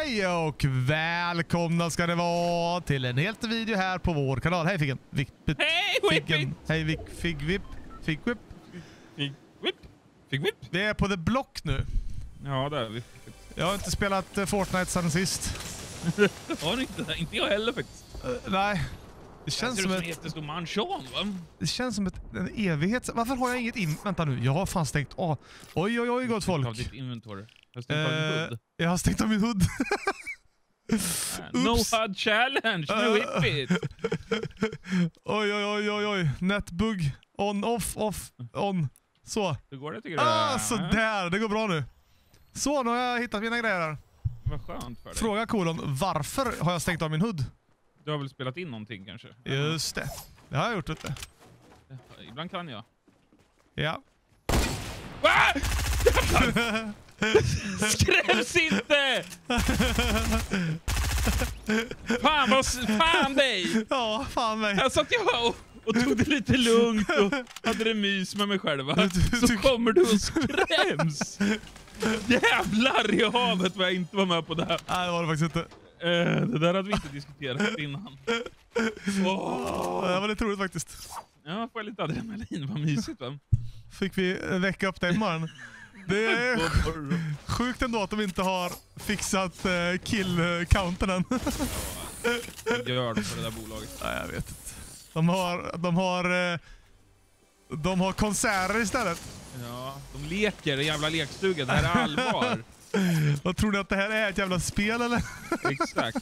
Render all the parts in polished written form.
Hej och välkomna ska det vara till en helt video här på vår kanal. Hej Figgen. Hej Figwip. Vi är på The Block nu. Ja, där är vi. Jag har inte spelat Fortnite sedan sist. Har ni inte jag heller faktiskt. Nej. Det känns som en jättestor mansion, va? Det känns som en evighet. Varför har jag inget Vänta nu, jag har fan stängt av. Oj, gott folk. Av ditt inventory. Har stängt av din hood? Jag har stängt av min hood. No HUD challenge, no hit. Oj. Netbugg. On, off, on. Så. Hur går det tycker du? Så där, det går bra nu. Så, nu har jag hittat mina grejer här. Vad skönt för dig. Fråga kolon, varför har jag stängt av min hood? Du har väl spelat in någonting kanske? Just det. Det har jag gjort inte. Ibland kan jag. Ja. Skräms inte! Fan dig! Ja, fan mig. Jag satt och tog det lite lugnt och hade det mys med mig själv. Så kommer du och skräms. Jävlar i havet vad jag inte var med på det här. Nej, det var det faktiskt inte. Det där hade vi inte diskuterat innan. Det var lite roligt faktiskt. Ja, får jag lite adrenalin. Vad mysigt, va? Fick vi väcka upp dig imorgon. Det är sjukt ändå att de inte har fixat kill-counten än. Jag gör det för det där bolaget. Nej, jag vet inte. De har konserter istället. Ja, de leker i jävla lekstugan. Det här är allvar. Vad tror ni att det här är? Ett jävla spel eller? Exakt.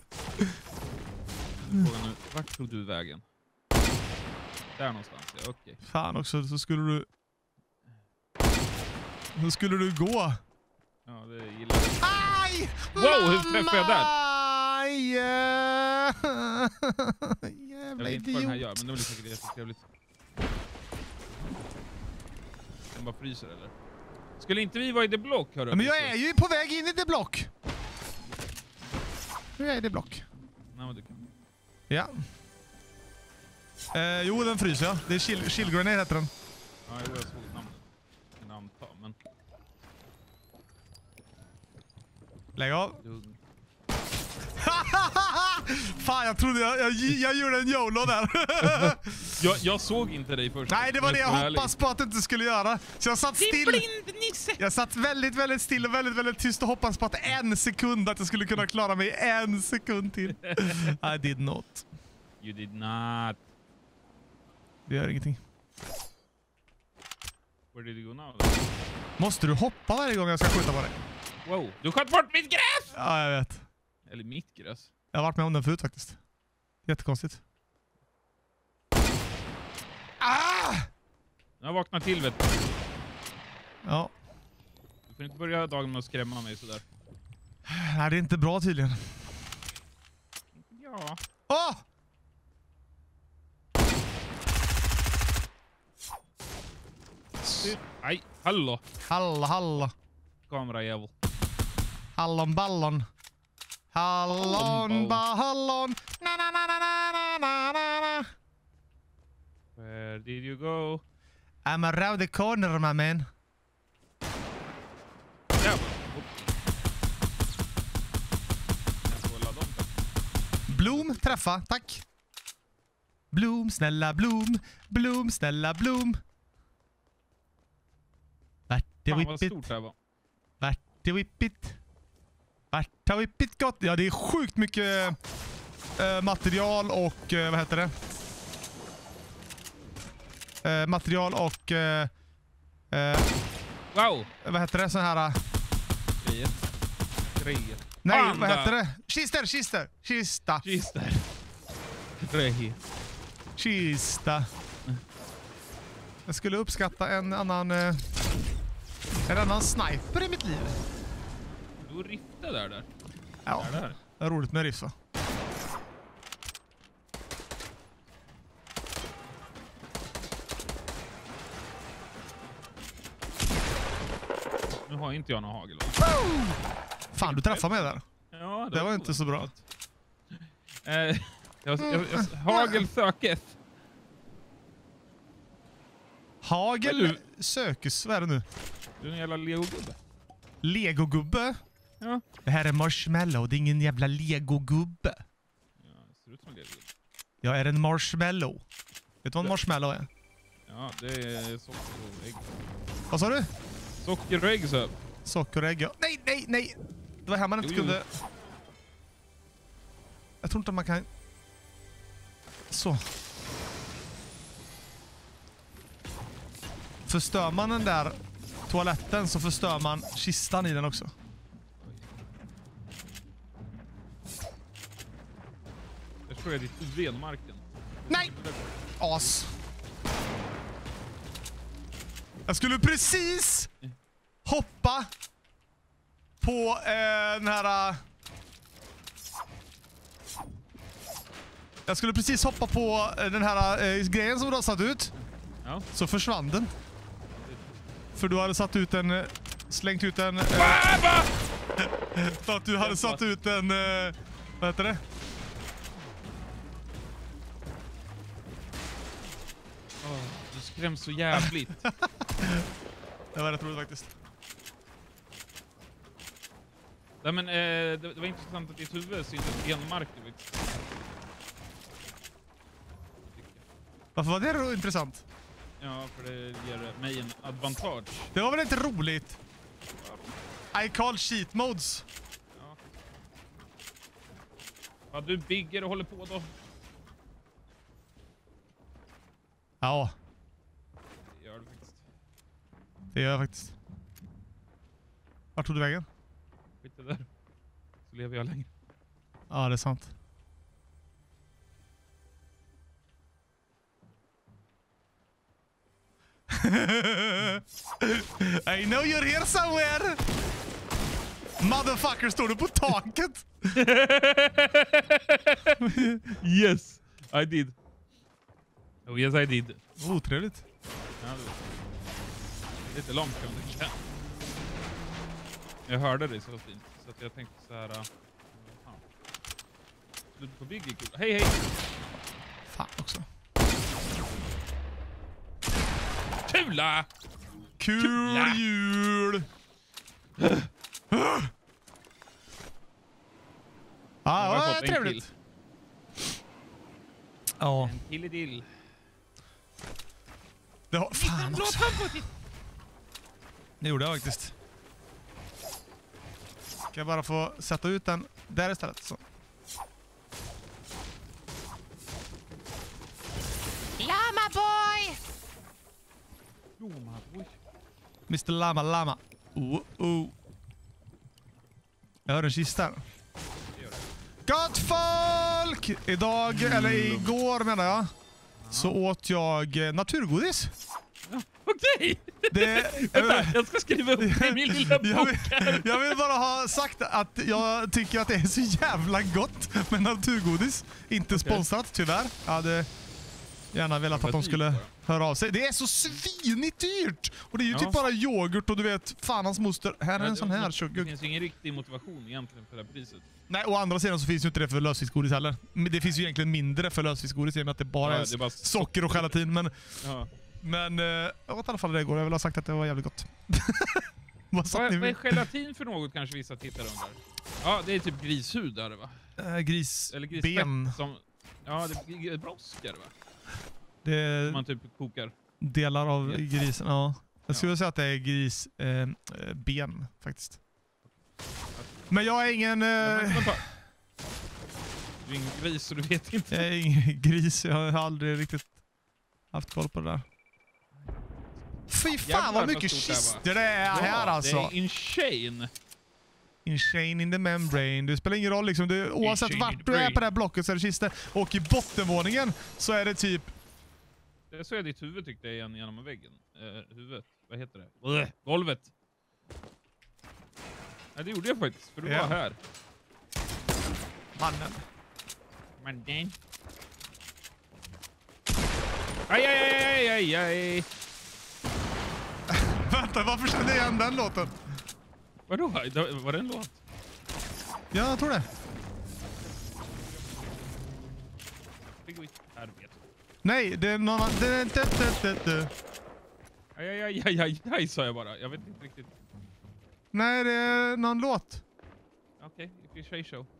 Frågan nu, vart tog du vägen? Där någonstans, ja, okej. Fan också, så skulle du... Hur skulle du gå? Ja, det gillar jag. Aj! Wow, hur träffade jag där? Aj! Jag vet inte vad den här gör, men det blir säkert jättetrevligt. Den bara fryser, eller? Skulle inte vi vara i The Block, hörru? Men jag är ju på väg in i The Block. Nu är jag i The Block. Nej, men du kan. Ja. Jo, den fryser jag. Det är Chill Grenade heter den. Ja, jag såg namnet. En anta, men... Lägg av. Fan, jag trodde jag gjorde en YOLO där. jag såg inte dig först. Nej, det var det jag hoppas på att du inte skulle göra. Så jag satt still. Jag satt väldigt, väldigt still och väldigt, väldigt tyst och hoppas på att att jag skulle kunna klara mig 1 sekund till. I did not. You did not. Det gör ingenting. Where did you go now? Måste du hoppa varje gång jag ska skjuta på dig? Wow, du sköt bort mitt gräs! Ja, jag vet. Eller mitt gräs. Jag har varit med om den förut faktiskt. Jättekonstigt. Jag vaknar till, vet du. Ja. Du får inte börja dagen med att skrämma mig sådär. Nej, det är inte bra tydligen. Ja. Åh! Nej, hallå. Halla. Kamerajävel. Hallonballon. Hallonballon. Na. Where did you go? I'm around the corner, my man. Jävlar. Bloom, träffa, tack. Bloom, snälla Bloom. Bloom, snälla Bloom. Fan vad stort det här var. Vart har whippit gott? Ja, det är sjukt mycket material och vad heter det? Material och wow. vad heter det? Sån här Grejer. nej, Panda. vad heter det? Kista. Grejer. Kista. Jag skulle uppskatta en annan sniper i mitt liv. Du riffte där. Ja, det är roligt med riff, va? Nu har inte jag någon hagel. Fan, du träffade mig där. Ja, det var inte så bra. Hagel sökes. Hagel sökes, vad är det nu? Du är en jävla legogubbe. Legogubbe? Ja. Det här är marshmallow, det är ingen jävla Lego-gubbe. Ja, det ser ut som Lego. Jag är en marshmallow. Vet du vad en marshmallow är? Ja, det är socker och ägg. Vad sa du? Socker och ägg, så. Socker och ägg, ja. Nej, nej, nej! Det var här man inte kunde... Jag tror inte man kan... Så. Förstör man den där toaletten så förstör man kistan i den också. Jag tror jag ditt venmarken. Nej! As. Jag skulle precis hoppa på den här... Jag skulle precis hoppa på den här grejen som du har satt ut. Ja. Så försvann den. För du hade satt ut en... slängt ut en... för att du hade satt ut en... vad heter det? Du skräms så jävligt. Det var rätt roligt faktiskt. Nej, men det var intressant att ditt huvud syntes genmark. Varför var det då intressant? Ja, för det ger mig en advantage. Det var väl inte roligt? I call cheat modes. Ja. Ja, du bygger och håller på då. Ja, Det gör du faktiskt. det gör jag faktiskt. Vart tog du vägen? Skit det där. Så lever jag längre. Ja, det är sant. I know you're here somewhere! Motherfucker, står du på taket? Yes, I did. Oh yes, I did. Otrevligt. Ja, det är lite långt kan man tänka. Jag hörde det så fint. Så att jag tänkte så här... fan. Slut på Biggie. Hej, hej! Fan också. Kula! Kul jul! Ja, det var trevligt. Ja. En killedill. Det har... Fan också. Det gjorde jag faktiskt. Ska jag bara få sätta ut den där istället. Så. Llama boy! Mr. Lama Lama. Jag hör en kista. Gott folk! Idag, eller igår menar jag, så åt jag naturgodis. Okej! Vänta, jag ska skriva upp i min lilla bok här. Jag vill bara ha sagt att jag tycker att det är så jävla gott med naturgodis. Inte sponsrat, tyvärr. Jag hade gärna velat att de skulle höra av sig. Det är så svinigt dyrt! Och det är ju typ bara yoghurt och du vet, fan hans moster. Här är en sån här sugar. Det finns ju ingen riktig motivation egentligen för det här priset. Nej, å andra sidan så finns ju inte det för lösviktsgodis heller. Men det finns ju egentligen mindre för lösviktsgodis i och med att det bara är bara socker och gelatin. Men jag åt i alla fall det igår. Jag vill ha sagt att det var jävligt gott. Vad är gelatin för något, kanske vissa tittare undrar? Ja, det är typ grishud där, va? Grisben. Eller grisfett som... Ja, det är broskar, va? Det som man typ kokar. Delar av grisen, ja. Jag skulle säga att det är grisben, faktiskt. Men jag är ingen... Du är ingen gris så du vet inte. Jag är ingen gris, jag har aldrig riktigt haft koll på det där. Fy fan vad mycket kister det är här alltså. Det är insane. Insane in the membrane. Det spelar ingen roll liksom. Oavsett vart du är på det här blocket så är det kister. Och i bottenvåningen så är det typ... Det så är ditt huvud tyckte jag igen genom väggen. Huvudet. Vad heter det? Golvet. Ja, det gjorde jag faktiskt. För du var här. Mannen. Mannen. Aj. Vänta, varför kände jag igen den låten? Vadå? Var det en låt? Ja, jag tror det. Nej, det är någon annan... Aj, sa jag bara. Jag vet inte riktigt. Nej, det är någon låt. Okej, if you say so.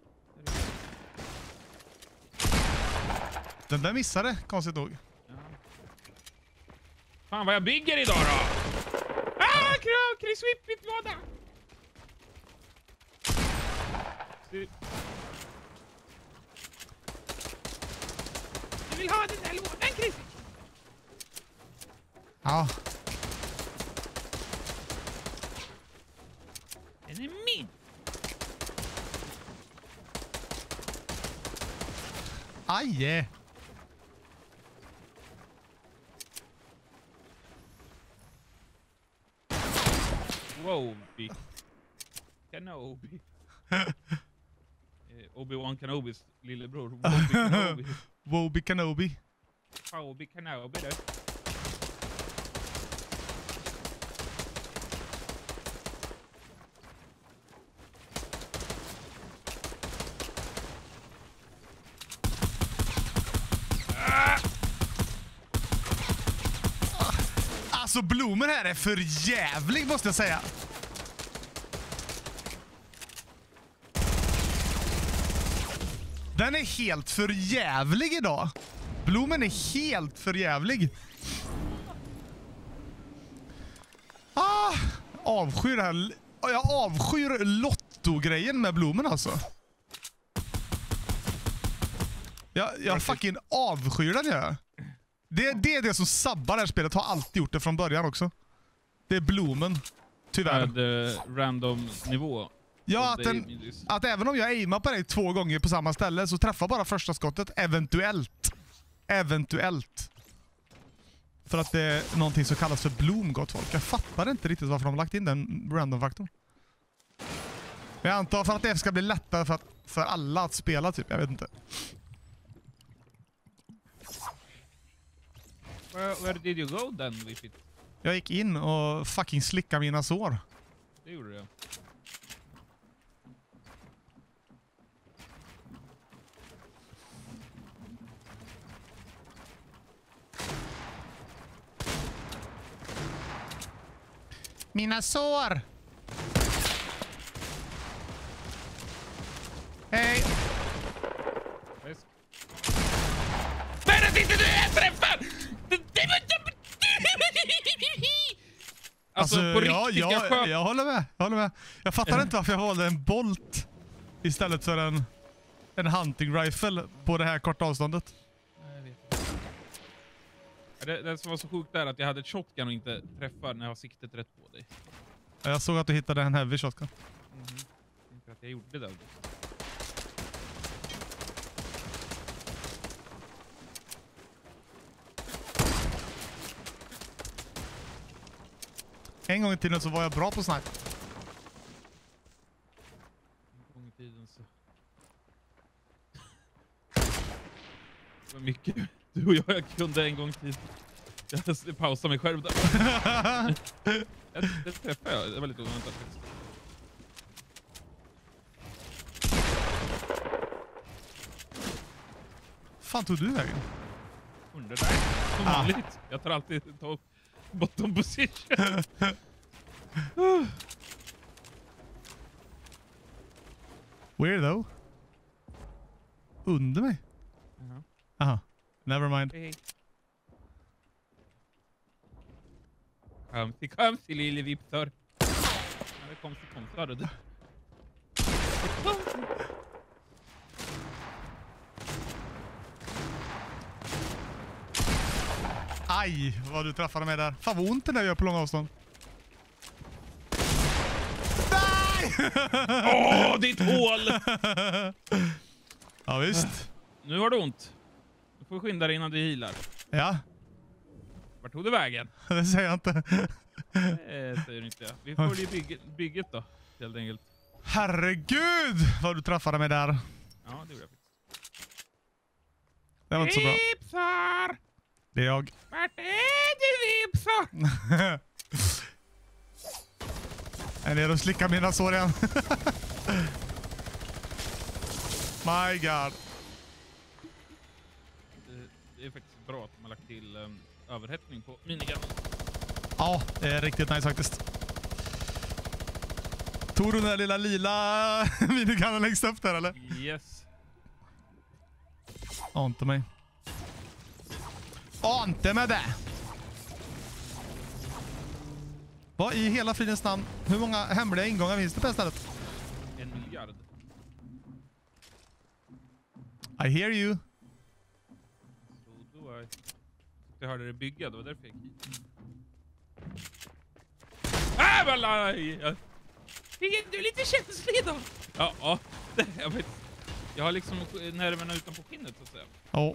Den där missade, konstigt nog. Ja. Fan vad jag bygger idag då! Ah, Chris Whippet-låda! Du vill ha den där lådan, Chris? Ja. Den är min! Aj! Wobi. Kenobi. Obi-Wan Kenobis lillebror. Wobi Kenobi. Wobi Kenobi. Wobi Kenobi då. Alltså blomen här är för jävlig måste jag säga. Den är helt för jävlig idag. Blomen är helt för jävlig. Avskyr det här. Jag avskyr Lotto-grejen med blomen alltså. Jag fucking avskyr den jag. Det är det som sabbar det här spelet. Har alltid gjort det från början också. Det är blomen. Tyvärr. Med random nivå. Ja, att även om jag aimar på dig 2 gånger på samma ställe så träffar bara första skottet eventuellt. Eventuellt. För att det är någonting som kallas för bloom, gott folk. Jag fattar inte riktigt varför de har lagt in den random-faktorn. Jag antar för att det ska bli lättare för alla att spela typ. Jag vet inte. Where did you go then with it? Jag gick in och fucking slickade mina sår. Det gjorde jag. Mina sår! Hej! Men att inte du är träffad! Alltså på riktigt, jag håller med. Jag fattar inte varför jag valde en bolt istället för en hunting rifle på det här korta avståndet. Det som var så sjukt där att jag hade ett shotgun och inte träffar när jag har siktet rätt på dig. Jag såg att du hittade en heavy shotgun. Inte att jag gjorde det. En gång i tiden så var jag bra på sniper. En gång i tiden så... Det var mycket. Du och jag kunde en gång i tiden. Jag pausade mig själv där. Det träffade jag. Det var lite oväntat. Fan tog du vägen? Under där. Som vanligt. Jag tar alltid bottom position. Weirdo. Under mig? Aha. Never mind. Hej. Kom till lille Viptor. Det kom till du. Aj, vad du träffade mig där. Fan vad ont det där gör på långa avstånd. Nej! Ditt hål! Ja visst. Nu har du ont. Du får skynda dig innan du healar. Ja. Vart tog du vägen? Det säger jag inte. Det säger du inte. Vi får ju bygget då, helt enkelt. Herregud, vad du träffade mig där. Ja, det gjorde jag faktiskt. Det var inte så bra. Vipsar! Det är jag. Vart är du, Vipsar? Jag är nere och slickar mina sår igen. My god. Det är faktiskt bra att man lagt till överhettning på minigun. Ja, det är riktigt nice faktiskt. Tog du den där lilla lila minigunnen längst upp där eller? Yes. Ante mig. Ante med det! Vad i hela fridens namn? Hur många hemliga ingångar finns det på stället? 1 miljard. I hear you. Så då jag hörde det bygga, det var därför jag gick hit. Du är lite känslig idag. Ja, jag vet. Jag har liksom nerverna utanpå skinnet så att säga. Ja.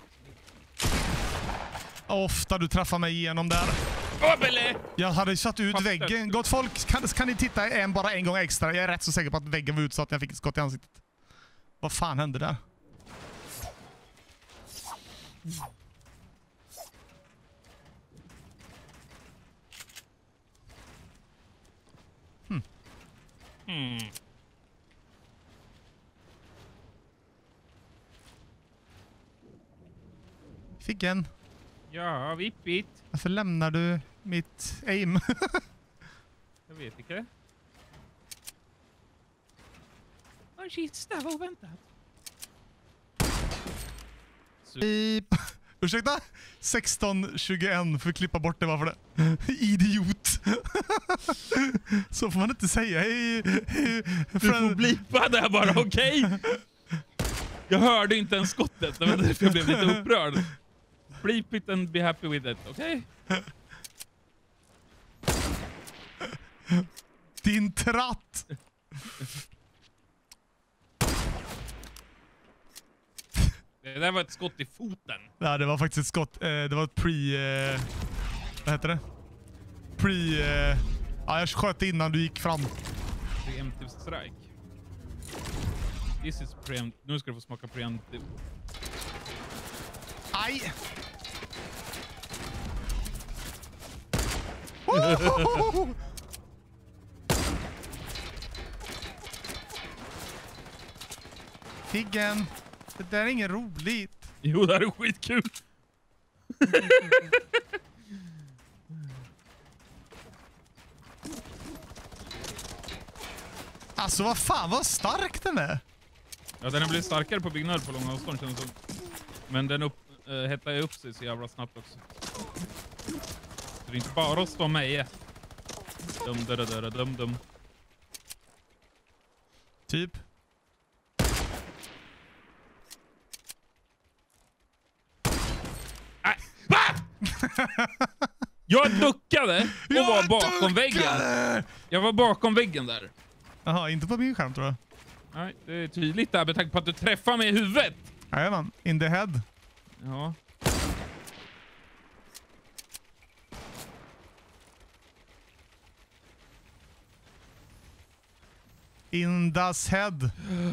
Ofta du träffar mig igenom där. Jag hade satt ut väggen. Gott folk, kan ni titta bara en gång extra? Jag är rätt så säker på att väggen var utsatt när jag fick ett skott i ansiktet. Vad fan hände där? Fick en. Ja, vippigt. Varför lämnar du mitt aim? Jag vet inte. En kista var oväntat. Beep. Ursäkta? 16:21 för att klippa bort det, varför det? Idiot. Så får man inte säga. Hej. Du får blipa där bara, okej? Jag hörde inte ens skottet, det var därför jag blev lite upprörd. Bleep it and be happy with it, okej? Din tratt! Det där var ett skott i foten. Ja, det var faktiskt ett skott. Det var ett vad heter det? Ja, jag sköt innan du gick fram. Preemptive strike. This is preemptive. Nu ska du få smaka preemptive. Aj! Figgen, det där är inget roligt. Jo, det här är skitkul. Alltså vad fan, vad stark den är. Ja, den har blivit starkare på byggnad på långa avstånd. Men den hettar ju upp sig så jävla snabbt också. Så det är inte bara att stå med. Dum. Typ. Va? Jag duckade och var bakom väggen. Jag var bakom väggen där. Jaha, inte på min skärm tror jag. Nej, det är tydligt där med tanke på att du träffar mig i huvudet. Jajamän, in the head. Ja. In das head.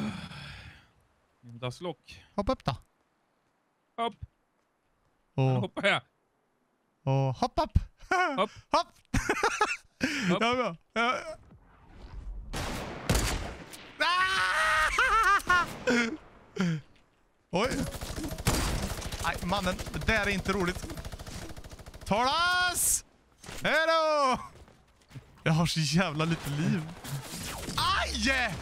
Das lock. Hoppa upp då. Hopp. Och, Hoppar jag. och hopp upp. Hopp. Hopp. Hopp. Ja, bra. Ja. Oj. Nej, mannen, det där är inte roligt. Talas! Hej då! Jag har så jävla lite liv. Aj!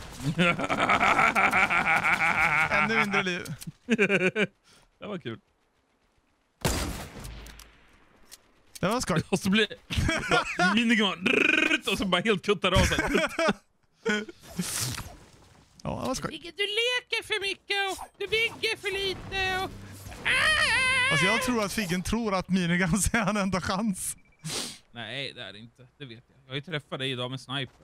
Ännu mindre liv. Det var kul. Det var skoj. Och så blir minigun och så bara helt kuttar av sig. Ja, det var skoj. Du leker för mycket och du bygger för lite och... Alltså jag tror att Figgen tror att minigun är en enda chans. Nej, det är det inte. Det vet jag. Jag har ju träffat dig idag med sniper.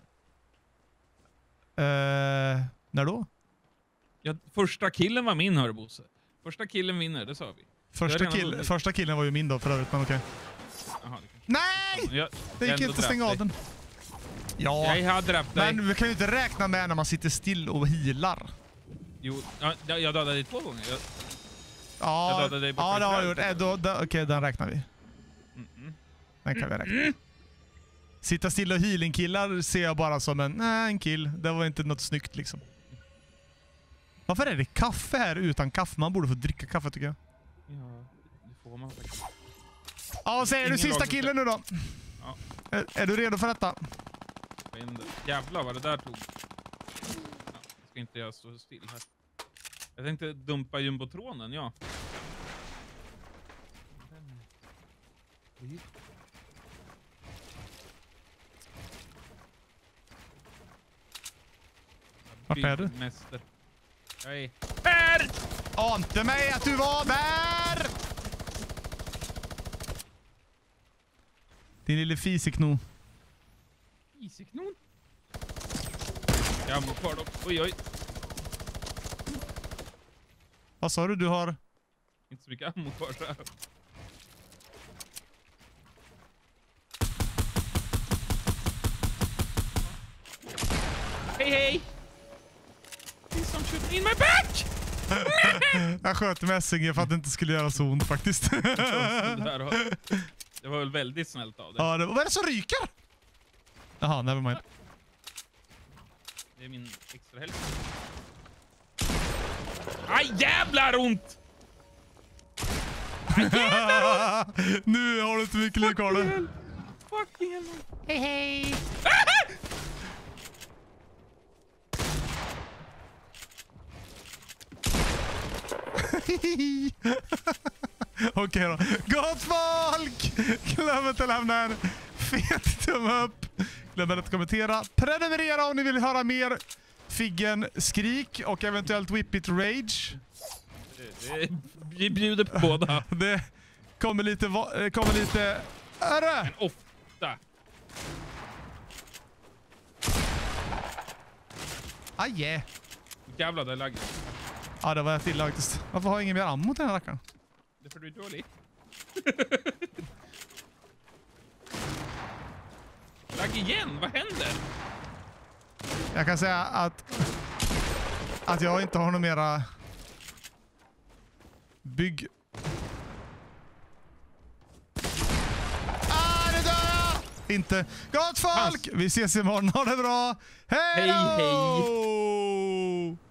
När då? Ja, första killen var min, hör Bosse. Första killen vinner, det sa vi. Första killen var ju min då för övrigt, men okej. Jaha, Nej! Det gick inte stänga av den. Ja, jag hade dräpt dig. men vi kan ju inte räkna med när man sitter still och healar. Jo, jag dödade dig 2 gånger. Ja, jag dödade dig det har jag gjort. Okej, den räknar vi. Den kan vi räkna. Sitta still och healing-killar ser jag bara som en kill. Det var inte något snyggt liksom. Varför är det kaffe här utan kaffe? Man borde få dricka kaffe tycker jag. Ja, det får man faktiskt. Ja, vad säger du sista killen nu då? Ja. Är du redo för detta? Jävlar vad det där tog. ska inte jag stå still här. Jag tänkte dumpa jumbotronen, ja. Vart är du? Mäster. Jag är här! Ante mig att du var där! Din lille fisekno. Iseknon? Jag har kvar dem. Oj, oj. Vad sa du? Du har... Inte så mycket ammo kvar så här. Hej, hej! Please don't shoot me in my back! Jag sköt mässingen för att det inte skulle göra så ont faktiskt. Det var väl väldigt snällt av dig. Ja, vad är det som ryker? Jaha, nevermind. Det är min extra hälft. Aj, jävlar ont! Aj, jävlar ont! Nu har du inte mycket liv kvar där. Fucking hell. Hej, hej. Okej då. Gott folk! Glöm inte att lämna en fet tumme upp. Glöm inte att kommentera. Prenumerera om ni vill höra mer Figgen skrik och eventuellt Whip It Rage. Vi bjuder på båda. Det kommer lite... Men ofta. Aj! Jävlar, det är lagg. Ja, det var ett illa faktiskt. Varför har jag ingen mer ammo till den här rackaren? Det är för du är dålig. Lagg igen, vad händer? Jag kan säga att jag inte har några mera bygg... Nu dör jag! Inte. Gott folk! Vi ses imorgon. Ha det bra. Hej då! Hej, hej!